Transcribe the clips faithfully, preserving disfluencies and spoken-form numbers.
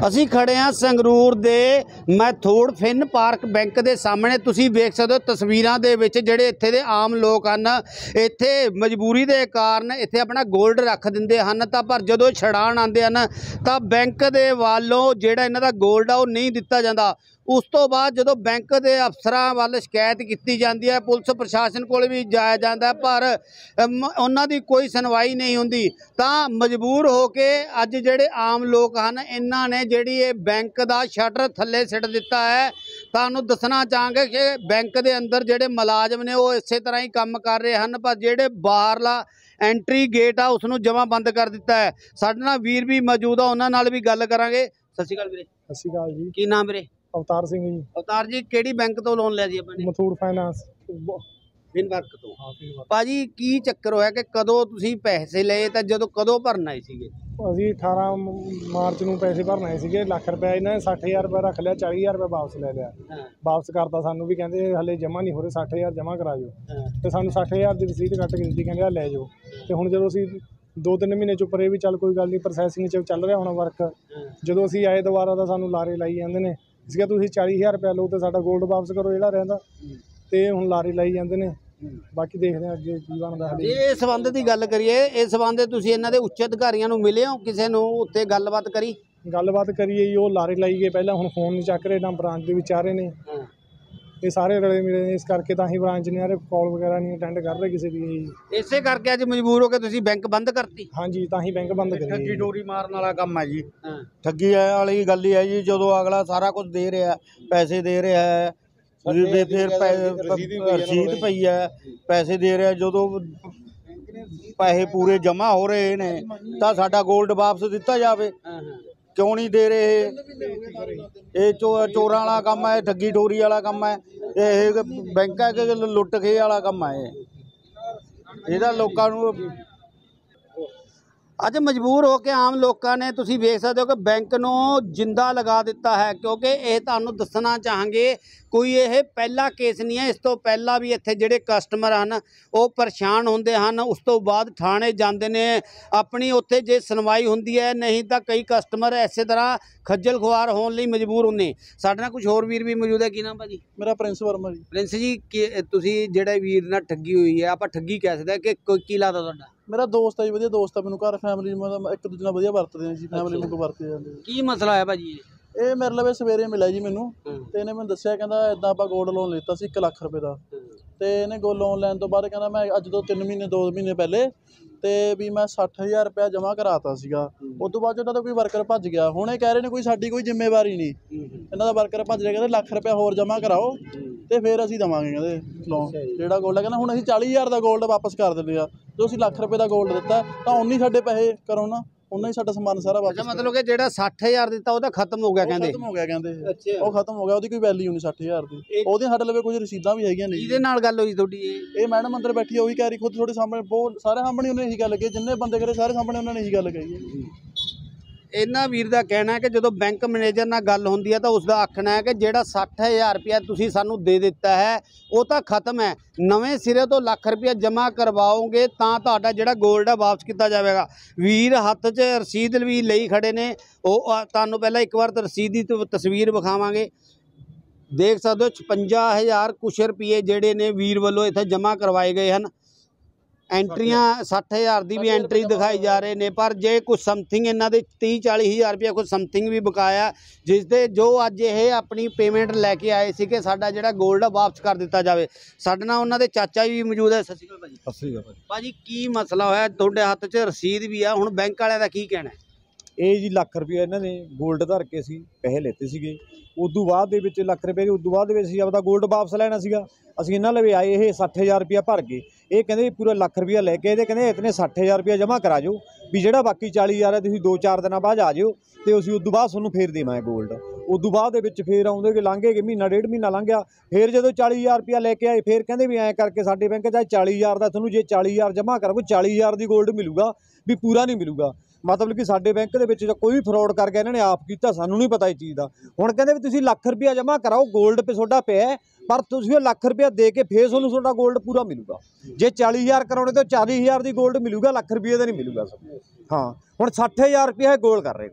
ਅਸੀਂ ਖੜੇ ਹਾਂ ਸੰਗਰੂਰ ਦੇ ਮੈਥੋਡ ਫਿਨ ਪਾਰਕ ਬੈਂਕ ਦੇ ਸਾਹਮਣੇ। ਤੁਸੀਂ ਵੇਖ ਸਕਦੇ ਹੋ ਤਸਵੀਰਾਂ ਦੇ ਵਿੱਚ ਜਿਹੜੇ ਇੱਥੇ ਦੇ ਆਮ ਲੋਕ ਹਨ, ਇੱਥੇ ਮਜਬੂਰੀ ਦੇ ਕਾਰਨ ਇੱਥੇ ਆਪਣਾ ਗੋਲਡ ਰੱਖ ਦਿੰਦੇ ਹਨ, ਤਾਂ ਪਰ ਜਦੋਂ ਛੜਾਣ ਆਉਂਦੇ ਹਨ ਤਾਂ ਬੈਂਕ ਦੇ ਵੱਲੋਂ ਜਿਹੜਾ ਇਹਨਾਂ ਦਾ ਗੋਲਡ ਆ ਉਹ ਨਹੀਂ ਦਿੱਤਾ ਜਾਂਦਾ। उस तो बाद जो बैंक के अफसर वाल शिकायत की जाती है, पुलिस प्रशासन को भी जाया जाता है, पर उन्हों की कोई सुनवाई नहीं होंगी। तो मजबूर हो के अज जेडे आम लोग हैं इन्हों ने जी बैंक का शटर थले सिट दिता है। तुहानूं दसना चाहांगे कि बैंक के अंदर जोड़े मुलाजम ने वो इस तरह ही काम कर रहे हैं, पर जोड़े बाहरला एंट्री गेट आ उसनूं जमा बंद कर दिता है। साडे नाल वीर भी मौजूद आ, उन्हां नाल भी गल करांगे। सत श्री अकाल वीरे। सत श्री अकाल जी। की नाम वीरे? अवतार सिंह जी। अवतार जी किहड़ी बैंक तो लोन लिया जी आपने? मैथोड फाइनेंस फिन पार्क तो। हाँ भाजी की चक्कर होया कि कदों तुसीं पैसे लए ते जदों कदों भरन आए सीगे? ਅਸੀਂ अठारह मार्च ਨੂੰ ਪੈਸੇ ਭਰਨ ਆਏ ਸੀਗੇ। ਲੱਖ ਰੁਪਏ ਇਹਨਾਂ ਨੇ ਸੱਠ ਹਜ਼ਾਰ ਰੁਪਏ ਰੱਖ ਲਿਆ, ਚਾਲੀ ਹਜ਼ਾਰ ਰੁਪਏ ਵਾਪਸ ਲੈ ਲਿਆ। ਵਾਪਸ ਕਰਤਾ ਸਾਨੂੰ ਵੀ ਕਹਿੰਦੇ ਹਲੇ ਜਮ੍ਹਾਂ ਨਹੀਂ ਹੋ ਰਹੇ, ਸੱਠ ਹਜ਼ਾਰ ਜਮ੍ਹਾਂ ਕਰਾ ਜਾਓ। ਤੇ ਸਾਨੂੰ ਸੱਠ ਹਜ਼ਾਰ ਦੀ ਰਸੀਦ ਕੱਟ ਕੇ ਦਿੱਤੀ, ਕਹਿੰਦੇ ਆ ਲੈ ਜਾਓ। ਤੇ ਹੁਣ ਜਦੋਂ ਅਸੀਂ ਦੋ ਤਿੰਨ ਮਹੀਨੇ ਚੁੱਪ ਰਹੇ ਵੀ ਚੱਲ ਕੋਈ ਗੱਲ ਨਹੀਂ, ਪ੍ਰੋਸੈਸਿੰਗ 'ਚ ਚੱਲ ਰਿਹਾ ਹੁਣ ਵਰਕ। ਜਦੋਂ ਅਸੀਂ ਆਏ ਦੁਬਾਰਾ ਤਾਂ ਸਾਨੂੰ ਲਾਰੇ ਲਾਈ ਜਾਂਦੇ ਨੇ, ਇਸ ਕਰਕੇ ਤੁਸੀਂ ਚਾਲੀ ਹਜ਼ਾਰ ਰੁਪਏ ਲਓ ਤੇ ਸਾਡਾ ਗੋਲਡ ਵਾਪਸ ਕਰੋ ਜਿਹੜਾ ਰਹਿੰਦਾ। ਤੇ ਹੁਣ ਲਾਰੇ ਲਾਈ ਜਾਂਦੇ ਨੇ, ਬਾਕੀ ਦੇਖਦੇ ਹਾਂ ਅੱਗੇ ਕੀ ਬਣਦਾ। ਇਹ ਸੰਬੰਧ ਦੀ ਗੱਲ ਕਰੀਏ, ਇਸ ਸੰਬੰਧ ਤੁਸੀਂ ਇਹਨਾਂ ਦੇ ਉੱਚ ਅਧਿਕਾਰੀਆਂ ਨੂੰ ਮਿਲੇ ਹੋ, ਕਿਸੇ ਨੂੰ ਉੱਤੇ ਗੱਲਬਾਤ ਕਰੀ? ਗੱਲਬਾਤ ਕਰੀਏ ਜੀ, ਉਹ ਲਾਰੇ ਲਾਈ ਗਏ ਪਹਿਲਾਂ, ਹੁਣ ਫੋਨ ਨਹੀਂ ਚੱਕ ਰਹੇ, ਨਾ ਬ੍ਰਾਂਚ ਦੇ ਵਿੱਚ ਆ ਰਹੇ ਨੇ। ਇਹ ਸਾਰੇ ਰਲੇ ਮਿਲੇ ਨੇ, ਇਸ ਕਰਕੇ ਤਾਂ ਹੀ ਬ੍ਰਾਂਚ ਨੇ ਯਾਰ ਕਾਲ ਵਗੈਰਾ ਨਹੀਂ ਅਟੈਂਡ ਕਰ ਰਹੇ ਕਿਸੇ ਦੀ। ਇਸੇ ਕਰਕੇ ਅੱਜ ਮਜਬੂਰ ਹੋ ਕੇ ਤੁਸੀਂ ਬੈਂਕ ਬੰਦ ਕਰਤੀ? ਹਾਂਜੀ, ਤਾਂ ਹੀ ਬੈਂਕ ਬੰਦ ਕਰੀ। ਠੱਗੀ ਡੋਰੀ ਮਾਰਨ ਵਾਲਾ ਕੰਮ ਹੈ ਜੀ। ਠੱਗੀ ਵਾਲੀ ਗੱਲ ਹੀ ਹੈ ਜੀ। ਜਦੋਂ ਅਗਲਾ ਸਾਰਾ ਕੁਝ ਦੇ ਰਿਹਾ, ਪੈਸੇ ਦੇ ਰਿਹਾ ਹੈ, ਫਿਰ ਰਸੀਦ ਪਈ ਹੈ, ਪੈਸੇ ਦੇ ਰਿਹਾ, ਜਦੋਂ ਪੈਸੇ ਪੂਰੇ ਜਮ੍ਹਾਂ ਹੋ ਰਹੇ ਨੇ ਤਾਂ ਸਾਡਾ ਗੋਲਡ ਵਾਪਸ ਦਿੱਤਾ ਜਾਵੇ। क्यों नहीं दे रहे? ये चो चोरां वाला काम है, ठगी डोरी वाला काम है, ये बैंक है लुट खे वाला काम है। ਇਹਦਾ ਲੋਕਾਂ ਨੂੰ ਅੱਜ ਮਜਬੂਰ ਹੋ ਕੇ ਆਮ ਲੋਕਾਂ ਨੇ ਤੁਸੀਂ ਵੇਖ ਸਕਦੇ ਹੋ ਕਿ ਬੈਂਕ ਨੂੰ ਜਿੰਦਾ ਲਗਾ ਦਿੱਤਾ ਹੈ, ਕਿਉਂਕਿ ਇਹ ਤੁਹਾਨੂੰ ਦੱਸਣਾ ਚਾਹਾਂਗੇ ਕੋਈ ਇਹ ਪਹਿਲਾ ਕੇਸ ਨਹੀਂ ਹੈ। ਇਸ ਤੋਂ ਪਹਿਲਾਂ ਵੀ ਇੱਥੇ ਜਿਹੜੇ ਕਸਟਮਰ ਹਨ ਉਹ ਪਰੇਸ਼ਾਨ ਹੁੰਦੇ ਹਨ, ਉਸ ਤੋਂ ਬਾਅਦ ਥਾਣੇ ਜਾਂਦੇ ਨੇ, ਆਪਣੀ ਉੱਥੇ ਜੇ ਸੁਣਵਾਈ ਹੁੰਦੀ ਹੈ, ਨਹੀਂ ਤਾਂ ਕਈ ਕਸਟਮਰ ਇਸੇ ਤਰ੍ਹਾਂ ਖੱਜਲ ਖੁਆਰ ਹੋਣ ਲਈ ਮਜਬੂਰ ਹੁੰਦੇ। ਸਾਡੇ ਨਾਲ ਕੁਝ ਹੋਰ ਵੀਰ ਵੀ ਮੌਜੂਦ ਹੈ। ਕੀ ਨਾਮ ਭਾਜੀ? ਮੇਰਾ ਪ੍ਰਿੰਸ ਵਰਮਾ ਜੀ। ਪ੍ਰਿੰਸ ਜੀ, ਕੀ ਤੁਸੀਂ ਜਿਹੜੇ ਵੀਰ ਨਾਲ ਠੱਗੀ ਹੋਈ ਹੈ, ਆਪਾਂ ਠੱਗੀ ਕਹਿ ਸਕਦੇ ਕਿ ਕੀ ਲੱਗਦਾ ਤੁਹਾਡਾ? ਮੇਰਾ ਦੋਸਤ ਹੈ ਜੀ, ਵਧੀਆ ਦੋਸਤ ਹੈ, ਮੈਨੂੰ ਘਰ ਫੈਮਿਲੀ ਮਤਲਬ ਇੱਕ ਦੂਜੇ ਨਾਲ ਵਧੀਆ ਵਰਤਦੇ ਹਾਂ ਜੀ, ਫੈਮਿਲੀ ਵਾਂਗੂ ਵਰਤਦੇ ਜਾਂਦੇ। ਕੀ ਮਸਲਾ ਹੈ ਭਾਜੀ? ਇਹ ਮੇਰੇ ਲਵੇ ਸਵੇਰੇ ਮਿਲਿਆ ਜੀ ਮੈਨੂੰ, ਤੇ ਇਹਨੇ ਮੈਨੂੰ ਦੱਸਿਆ, ਕਹਿੰਦਾ ਇੱਦਾਂ ਆਪਾਂ ਗੋਲਡ ਲੋਨ ਲਿੱਤਾ ਸੀ ਇੱਕ ਲੱਖ ਰੁਪਏ ਦਾ। ਤੇ ਇਹਨੇ ਗੋਲਡ ਲੋਨ ਲੈਣ ਤੋਂ ਬਾਅਦ ਕਹਿੰਦਾ ਮੈਂ ਅੱਜ ਤੋਂ ਤਿੰਨ ਮਹੀਨੇ ਦੋ ਮਹੀਨੇ ਪਹਿਲੇ ਤੇ ਵੀ ਮੈਂ ਸੱਠ ਹਜ਼ਾਰ ਰੁਪਇਆ ਜਮ੍ਹਾਂ ਕਰਾਤਾ ਸੀਗਾ। ਉਸ ਤੋਂ ਬਾਅਦ ਉਹਨਾਂ ਦਾ ਕੋਈ ਵਰਕਰ ਭੱਜ ਗਿਆ। ਹੁਣ ਇਹ ਕਹਿ ਰਹੇ ਨੇ ਕੋਈ ਸਾਡੀ ਕੋਈ ਜ਼ਿੰਮੇਵਾਰੀ ਨਹੀਂ, ਇਹਨਾਂ ਦਾ ਵਰਕਰ ਭੱਜ ਰਿਹਾ, ਕਹਿੰਦੇ ਲੱਖ ਰੁਪਇਆ ਹੋਰ ਜਮ੍ਹਾਂ ਕਰਾਓ ਤੇ ਫਿਰ ਅਸੀਂ ਦੇਵਾਂਗੇ ਕਹਿੰਦੇ ਲੋਨ ਜਿਹੜਾ ਗੋਲਡ ਹੈ। ਕਹਿੰਦਾ ਹੁਣ ਅਸੀਂ ਚਾਲੀ ਹਜ਼ਾਰ ਦਾ ਗੋਲਡ ਵਾਪਸ ਕਰ ਦਿੰਦੇ ਆ, ਜੋ ਅਸੀਂ ਲੱਖ ਰੁਪਏ ਦਾ ਗੋਲਡ ਦਿੱਤਾ ਤਾਂ ਉਨੀ ਸਾਡੇ ਪੈਸੇ ਕਰੋ ਨਾ, ਉਹਨਾਂ ਹੀ ਸਾਡਾ ਸਮਾਨ ਸਾਰਾ ਵਾਪਸ। ਮਤਲਬ ਕਿ ਜਿਹੜਾ ਸੱਠ ਹਜ਼ਾਰ ਦਿੱਤਾ ਉਹਦਾ ਖਤਮ ਹੋ ਗਿਆ? ਕਹਿੰਦੇ ਖਤਮ ਹੋ ਗਿਆ, ਕਹਿੰਦੇ ਉਹ ਖਤਮ ਹੋ ਗਿਆ, ਉਹਦੀ ਕੋਈ ਵੈਲਿਊ ਨਹੀਂ ਸੱਠ ਹਜ਼ਾਰ ਦੀ। ਉਹਦੇ ਸਾਡੇ ਲਵੇ ਕੁਝ ਰਸੀਦਾਂ ਵੀ ਹੈਗੀਆਂ ਨੇ। ਇਹਦੇ ਨਾਲ ਗੱਲ ਹੋਈ ਤੁਹਾਡੀ? ਇਹ ਮੈਡਮ ਅੰਦਰ ਬੈਠੀ ਉਹੀ ਕਹਿ ਰਹੀ, ਖੁਦ ਤੁਹਾਡੇ ਸਾਹਮਣੇ ਬਹੁਤ ਸਾਰੇ ਸਾਹਮਣੇ ਉਹਨੇ ਇਹੀ ਗੱਲ ਕਹੀ, ਜਿੰਨੇ ਬੰਦੇ ਕਰੇ ਸਾਰੇ ਸਾਹਮਣੇ ਉਹਨਾਂ ਨੇ ਇਹੀ ਗੱਲ ਕਹੀ ਹੈ। ਇਹਨਾਂ ਵੀਰ ਦਾ ਕਹਿਣਾ ਹੈ ਕਿ ਜਦੋਂ ਬੈਂਕ ਮੈਨੇਜਰ ਨਾਲ ਗੱਲ ਹੁੰਦੀ ਹੈ ਤਾਂ ਉਸ ਦਾ ਆਖਣਾ ਹੈ ਕਿ ਜਿਹੜਾ ਸੱਠ ਹਜ਼ਾਰ ਰੁਪਇਆ ਤੁਸੀਂ ਸਾਨੂੰ ਦੇ ਦਿੱਤਾ ਹੈ ਉਹ ਤਾਂ ਖਤਮ ਹੈ, ਨਵੇਂ ਸਿਰੇ ਤੋਂ ਲੱਖ ਰੁਪਇਆ ਜਮ੍ਹਾਂ ਕਰਵਾਓਗੇ ਤਾਂ ਤੁਹਾਡਾ ਜਿਹੜਾ ਗੋਲਡ ਹੈ ਵਾਪਸ ਕੀਤਾ ਜਾਵੇਗਾ। ਵੀਰ ਹੱਥ 'ਚ ਰਸੀਦ ਵੀ ਲਈ ਖੜੇ ਨੇ, ਉਹ ਤੁਹਾਨੂੰ ਪਹਿਲਾਂ ਇੱਕ ਵਾਰ ਤਾਂ ਰਸੀਦ ਦੀ ਤਸਵੀਰ ਵਿਖਾਵਾਂਗੇ। ਦੇਖ ਸਕਦੇ ਹੋ ਛਪੰਜਾ ਹਜ਼ਾਰ ਕੁਛ ਰੁਪਏ ਜਿਹੜੇ ਨੇ ਵੀਰ ਵੱਲੋਂ ਇੱਥੇ ਜਮ੍ਹਾਂ ਕਰਵਾਏ ਗਏ ਹਨ। ਐਂਟਰੀਆਂ ਸੱਠ ਹਜ਼ਾਰ ਦੀ ਵੀ ਐਂਟਰੀ ਦਿਖਾਈ ਜਾ ਰਹੇ ਨੇ, ਪਰ ਜੇ ਕੁਛ ਸਮਥਿੰਗ ਇਹਨਾਂ ਦੇ ਤੀਹ ਚਾਲੀ ਹਜ਼ਾਰ ਰੁਪਇਆ ਕੁਛ ਸਮਥਿੰਗ ਵੀ ਬਕਾਇਆ, ਜਿਸ ਦੇ ਜੋ ਅੱਜ ਇਹ ਆਪਣੀ ਪੇਮੈਂਟ ਲੈ ਕੇ ਆਏ ਸੀ ਕਿ ਸਾਡਾ ਜਿਹੜਾ ਗੋਲਡ ਵਾਪਸ ਕਰ ਦਿੱਤਾ ਜਾਵੇ। ਸਾਡੇ ਨਾਲ ਉਹਨਾਂ ਦੇ ਚਾਚਾ ਵੀ ਮੌਜੂਦ ਹੈ। ਸਤਿ ਸ਼੍ਰੀ ਅਕਾਲ ਭਾਜੀ। ਸਤਿ ਸ਼੍ਰੀ ਅਕਾਲ ਭਾਜੀ, ਕੀ ਮਸਲਾ ਹੋਇਆ? ਤੁਹਾਡੇ ਹੱਥ 'ਚ ਰਸੀਦ ਵੀ ਆ, ਹੁਣ ਬੈਂਕ ਵਾਲਿਆਂ ਦਾ ਕੀ ਕਹਿਣਾ? ਇਹ ਜੀ ਲੱਖ ਰੁਪਏ ਇਹਨਾਂ ਨੇ ਗੋਲਡ ਧਰ ਕੇ ਸੀ ਪੈਸੇ ਲੈਤੇ ਸੀਗੇ, ਉਦੋਂ ਬਾਅਦ ਦੇ ਵਿੱਚ ਲੱਖ ਰੁਪਏ ਦੀ ਉਦੋਂ ਬਾਅਦ ਦੇ ਵਿੱਚ ਅਸੀਂ ਆਪਦਾ ਗੋਲਡ ਵਾਪਸ ਲੈਣਾ ਸੀਗਾ। ਅਸੀਂ ਇਹਨਾਂ ਲਵੇ ਆਏ, ਇਹ ਸੱਠ ਹਜ਼ਾਰ ਰੁਪਇਆ ਭਰ ਗਏ। ਇਹ ਕਹਿੰਦੇ ਪੂਰਾ ਲੱਖ ਰੁਪਇਆ ਲੈ ਕੇ ਇਹਦੇ ਕਹਿੰਦੇ ਇਤਨੇ ਸੱਠ ਹਜ਼ਾਰ ਰੁਪਇਆ ਜਮ੍ਹਾਂ ਕਰਾ ਜਾਓ, ਵੀ ਜਿਹੜਾ ਬਾਕੀ ਚਾਲੀ ਹਜ਼ਾਰ ਹੈ ਤੁਸੀਂ ਦੋ ਚਾਰ ਦਿਨਾਂ ਬਾਅਦ ਆ ਜਾਓ ਤੇ ਅਸੀਂ ਉਦੋਂ ਬਾਅਦ ਤੁਹਾਨੂੰ ਫੇਰ ਦੇਵਾਂਗੇ ਗੋਲਡ। ਉਦੋਂ ਬਾਅਦ ਦੇ ਵਿੱਚ ਫੇਰ ਆਉਂਦੇ ਕਿ ਲੰਘੇ ਕਿ ਮਹੀਨਾ ਡੇਢ ਮਹੀਨਾ ਲੰਘ ਗਿਆ, ਫੇਰ ਜਦੋਂ ਚਾਲੀ ਹਜ਼ਾਰ ਰੁਪਇਆ ਲੈ ਕੇ ਆਏ ਫੇਰ ਕਹਿੰਦੇ ਵੀ ਐਂ ਕਰਕੇ ਸਾਡੇ ਬੈਂਕ 'ਚ ਚਾਲੀ ਹਜ਼ਾਰ ਦਾ ਤੁਹਾਨੂੰ ਜੇ ਚਾਲੀ ਹਜ਼ਾਰ ਜਮ੍ਹਾਂ ਕਰੋਗੇ ਚਾਲੀ ਹਜ਼ਾਰ ਦੀ ਗੋਲਡ ਮਿਲੂਗਾ, ਵੀ ਪੂਰਾ ਨਹੀਂ ਮਿਲੂਗਾ। मतलब कि साडे बैंक दे विच कोई भी फ्रॉड कर गया इन्होंने आप किया, सानू नहीं पता इस चीज़ का। हुण कहंदे भी तुसीं लख रुपया जमा कराओ, गोल्ड पे तुहाडा पिया है, पर तुसीं लख रुपया दे के फिर तुहानूं तुहाडा गोल्ड पूरा मिलूगा। जे चाली हज़ार कराने तो चाली हज़ार की गोल्ड मिलूगा, लख रुपये का नहीं मिलूगा। हाँ हुण सठ हज़ार रुपया गोल्ड कर रहे हैं।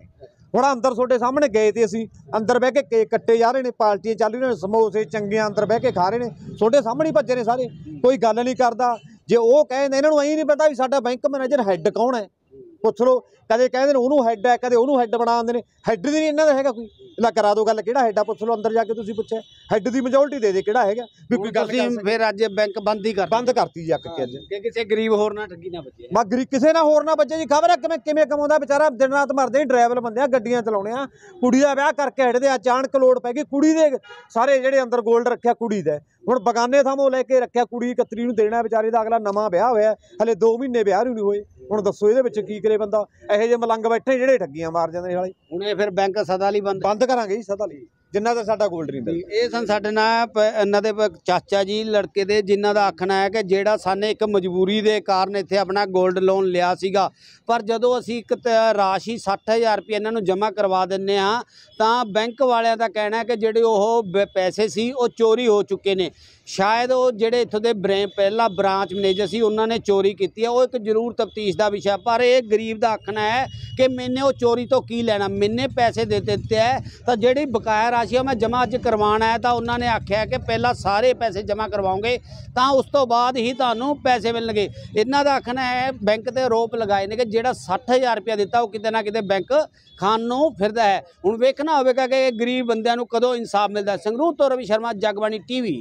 ਹੁਣ ਅੰਦਰ ਤੁਹਾਡੇ ਸਾਹਮਣੇ ਗਏ ਤੇ ਅਸੀਂ ਅੰਦਰ ਬਹਿ ਕੇ ਕੇਕ ਕੱਟੇ ਜਾ ਰਹੇ ਨੇ, ਪਾਰਟੀਆਂ ਚੱਲ ਰਹੀਆਂ ਨੇ, ਸਮੋਸੇ ਚੰਗੇ ਅੰਦਰ ਬਹਿ ਕੇ ਖਾ ਰਹੇ ਨੇ, ਤੁਹਾਡੇ ਸਾਹਮਣੇ ਹੀ ਭੱਜੇ ਨੇ ਸਾਰੇ, ਕੋਈ ਗੱਲ ਨਹੀਂ ਕਰਦਾ। ਜੇ ਉਹ ਕਹਿੰਦੇ ਇਹਨਾਂ ਨੂੰ ਐਂ ਨਹੀਂ ਪਤਾ ਵੀ ਸਾਡਾ ਬੈਂਕ ਮੈਨੇਜਰ ਹੈੱਡ ਕੌਣ ਹੈ, ਪੁੱਛ ਲਓ। ਕਦੇ ਕਹਿੰਦੇ ਨੇ ਉਹਨੂੰ ਹੈੱਡ ਹੈ, ਕਦੇ ਉਹਨੂੰ ਹੈੱਡ ਬਣਾ ਦਿੰਦੇ ਨੇ, ਹੈੱਡ ਦੀ ਨਹੀਂ ਇਹਨਾਂ ਦਾ ਹੈਗਾ ਕੋਈ। ਲੈ ਕਰਾ ਦਿਓ ਗੱਲ, ਕਿਹੜਾ ਹੈੱਡ ਆ ਪੁੱਛ ਲਓ, ਅੰਦਰ ਜਾ ਕੇ ਤੁਸੀਂ ਪੁੱਛਿਆ ਹੈੱਡ ਦੀ ਮੈਜੋਰਟੀ ਦੇ ਦੇ ਕਿਹੜਾ ਹੈਗਾ ਵੀ ਕੋਈ ਗੱਲ ਤੁਸੀਂ ਫਿਰ ਅੱਜ ਬੈਂਕ ਬੰਦ ਹੀ ਕਰ ਬੰਦ ਕਰਤੀ ਜੀ ਅੱਕ ਕੇ ਅੱਜ ਕਿ ਕਿਸੇ ਗਰੀਬ ਹੋਰ ਨਾਲ ਠੱਗੀ ਨਾ ਬਚੇ। ਮੈਂ ਗਰੀ ਕਿਸੇ ਨਾਲ ਹੋਰ ਨਾ ਬੱਚੇ ਜੀ, ਖਬਰ ਹੈ ਕਿਵੇਂ ਕਿਵੇਂ ਕਮਾਉਂਦਾ ਵਿਚਾਰਾ, ਦਿਨ ਰਾਤ ਮਰਦੇ ਡਰਾਈਵਰ ਬੰਦੇ ਆ, ਗੱਡੀਆਂ ਚਲਾਉਣੇ ਆ, ਕੁੜੀ ਦਾ ਵਿਆਹ ਕਰਕੇ ਹਟਦੇ, ਅਚਾਨਕ ਲੋੜ ਪੈ ਗਈ ਕੁੜੀ ਦੇ ਸਾਰੇ ਜਿਹੜੇ ਅੰਦਰ ਗੋਲਡ ਰੱਖਿਆ ਕੁੜੀ ਦਾ, ਹੁਣ ਬਗਾਨੇ ਥਾਮੋਂ ਲੈ ਕੇ ਰੱਖਿਆ, ਕੁੜੀ ਇਕੱਤਰੀ ਨੂੰ ਦੇਣਾ ਵਿਚਾਰੇ ਦਾ, ਅਗਲਾ ਨਵਾਂ ਵਿਆਹ ਹੋਇਆ ਹਲੇ ਦੋ ਮਹੀਨੇ ਵਿਆਹ ਨੂੰ ਨਹੀਂ ਹੋਏ, ਹੁਣ ਦੱਸੋ ਇਹਦੇ ਵਿੱਚ ਕੀ ਕਰੇ ਬੰਦਾ। ਇਹੋ ਜਿਹੇ ਮਲੰਗ ਬੈਠੇ ਜਿਹੜੇ ਠੱਗੀਆਂ ਮਾਰ ਜਾਂਦੇ ਨੇ ਵਾਲੇ। ਹੁਣ ਇਹ ਫਿਰ ਬੈਂਕ ਸਦਾ ਲਈ ਬੰਦ ਬੰਦ ਕਰਾਂਗੇ ਜੀ ਸਦਾ ਲਈ, ਜਿੰਨਾ ਦਾ ਸਾਡਾ ਗੋਲਡ ਨਹੀਂ ਮਿਲਦਾ। ਇਹ ਸਨ ਸਾਡੇ ਨਾਲ ਪ- ਇਹਨਾਂ ਦੇ ਪ- ਚਾਚਾ ਜੀ ਲੜਕੇ ਦੇ, ਜਿਨ੍ਹਾਂ ਦਾ ਆਖਣਾ ਹੈ ਕਿ ਜਿਹੜਾ ਸਾਨੇ ਇੱਕ ਮਜਬੂਰੀ ਦੇ ਕਾਰਨ ਇੱਥੇ ਆਪਣਾ ਗੋਲਡ ਲੋਨ ਲਿਆ ਸੀਗਾ, ਪਰ ਜਦੋਂ ਅਸੀਂ ਇੱਕ ਤ- ਰਾਸ਼ੀ ਸੱਠ ਹਜ਼ਾਰ ਰੁਪਏ ਇਹਨਾਂ ਨੂੰ ਜਮ੍ਹਾਂ ਕਰਵਾ ਦਿੰਦੇ ਹਾਂ ਤਾਂ ਬੈਂਕ ਵਾਲਿਆਂ ਦਾ ਕਹਿਣਾ ਹੈ ਕਿ ਜਿਹੜੇ ਉਹ ਬ- ਪੈਸੇ ਸੀ ਉਹ ਚੋਰੀ ਹੋ ਚੁੱਕੇ ਨੇ। ਸ਼ਾਇਦ ਉਹ ਜਿਹੜੇ ਇੱਥੋਂ ਦੇ ਬ੍ਰੇ ਪਹਿਲਾ ਬ੍ਰਾਂਚ ਮੈਨੇਜਰ ਸੀ ਉਹਨਾਂ ਨੇ ਚੋਰੀ ਕੀਤੀ ਹੈ, ਉਹ ਇੱਕ ਜ਼ਰੂਰ ਤਫਤੀਸ਼ ਦਾ ਵਿਸ਼ਾ। ਪਰ ਇਹ ਗਰੀਬ ਦਾ ਆਖਣਾ ਹੈ ਕਿ ਮੈਨੇ ਉਹ ਚੋਰੀ ਤੋਂ ਕੀ ਲੈਣਾ, ਮੈਨੇ ਪੈਸੇ ਦੇ ਦਿੱਤੇ ਹੈ ਤਾਂ ਜਿਹੜੀ ਬਕਾਇਆ ਰਾਸ਼ੀ ਉਹ ਮੈਂ ਜਮ੍ਹਾਂ ਅੱਜ ਕਰਵਾਉਣਾ ਹੈ, ਤਾਂ ਉਹਨਾਂ ਨੇ ਆਖਿਆ ਕਿ ਪਹਿਲਾਂ ਸਾਰੇ ਪੈਸੇ ਜਮ੍ਹਾਂ ਕਰਵਾਓਗੇ ਤਾਂ ਉਸ ਤੋਂ ਬਾਅਦ ਹੀ ਤੁਹਾਨੂੰ ਪੈਸੇ ਮਿਲਣਗੇ। ਇਹਨਾਂ ਦਾ ਆਖਣਾ ਹੈ, ਬੈਂਕ ਤੇ ਆਰੋਪ ਲਗਾਏ ਨੇ ਕਿ ਜਿਹੜਾ ਸੱਠ ਹਜ਼ਾਰ ਰੁਪਇਆ ਦਿੱਤਾ ਉਹ ਕਿਤੇ ਨਾ ਕਿਤੇ ਬੈਂਕ ਖਾਣ ਨੂੰ ਫਿਰਦਾ ਹੈ। ਹੁਣ ਵੇਖਣਾ ਹੋਵੇਗਾ ਕਿ ਗਰੀਬ ਬੰਦਿਆਂ ਨੂੰ ਕਦੋਂ ਇਨਸਾਫ ਮਿਲਦਾ। ਸੰਗਰੂਰ ਤੋਂ ਰਵੀ ਸ਼ਰਮਾ, ਜਗਬਾਣੀ ਟੀਵੀ।